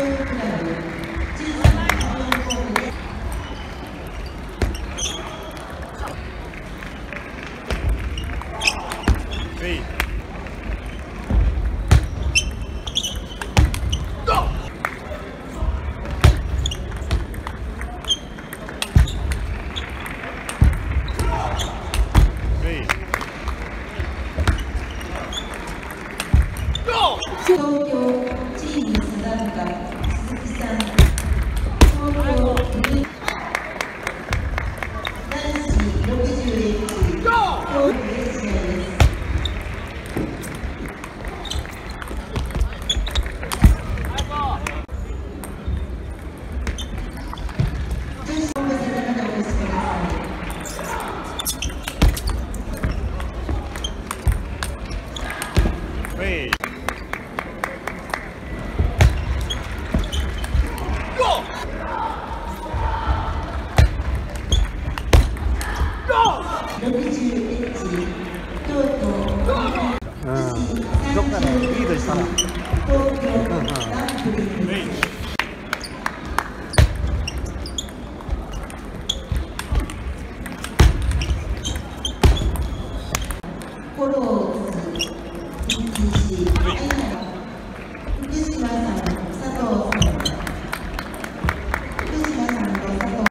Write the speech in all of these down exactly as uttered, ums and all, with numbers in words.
東京チームスタンガ鈴木さん、東京男子ろくじゅうエッジ東京エッジです。ろくじゅうエッジ京都どっかねリードしたら東京ガンプリンフォローを打つ ピーティーシー 福島さん、佐藤さん、福島さんと佐藤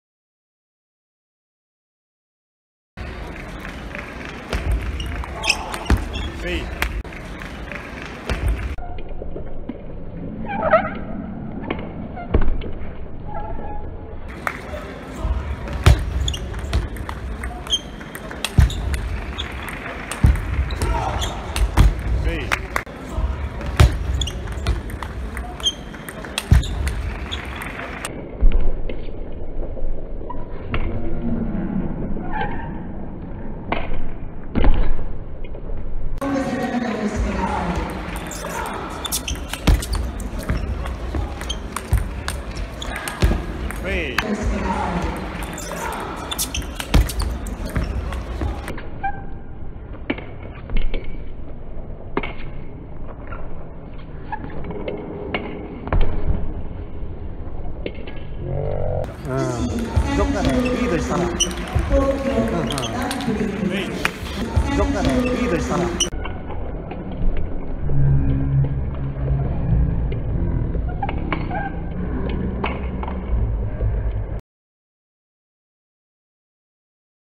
どっかねリードしたら、うんうん、どっかねリードしたら。